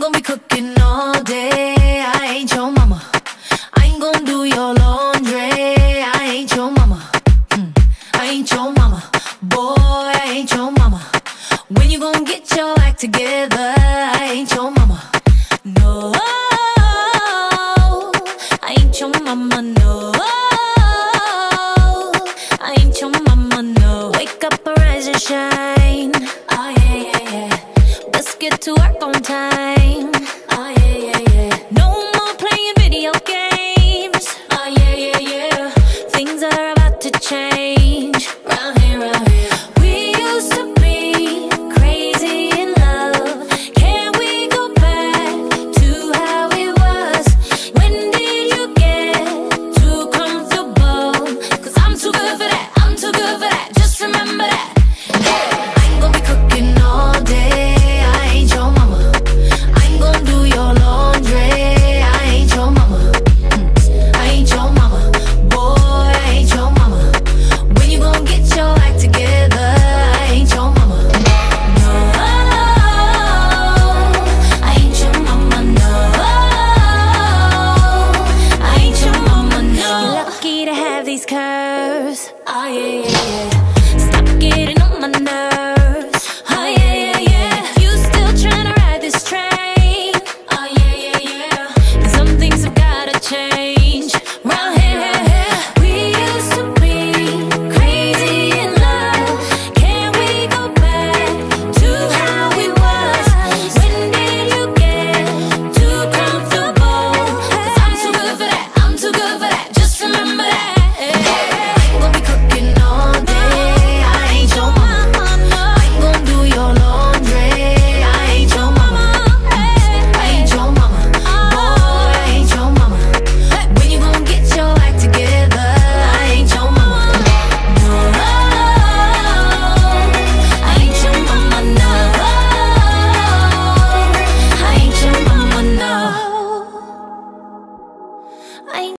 gonna be cooking all day. I ain't your mama. I ain't gonna do your laundry. I ain't your mama. I ain't your mama. Boy, I ain't your mama. When you gonna get your act together? I ain't your mama. No, I ain't your mama, no. I ain't your mama, no. Wake up, arise and shine. Oh yeah, yeah, yeah. Let's get to work on time.